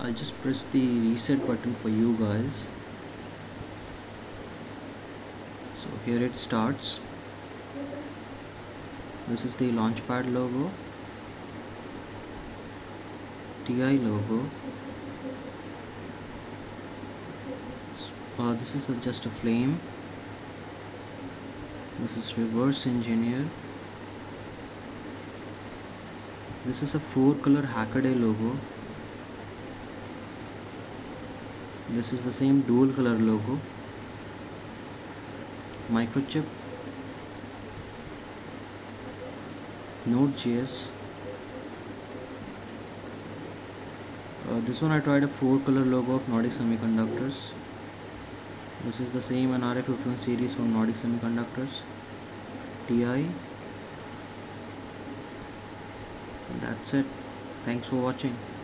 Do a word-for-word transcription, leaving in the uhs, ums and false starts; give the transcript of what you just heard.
I'll just press the reset button for you guys. So here it starts. This is the Launchpad logo, T I logo. Uh, this is a, just a flame. This is reverse engineer. This is a four color Hackaday logo. This is the same dual color logo. Microchip, Node.js. Uh, this one I tried a four color logo of Nordic Semiconductors. This is the same N R F fifty-one series from Nordic Semiconductors, T I. That's it. Thanks for watching.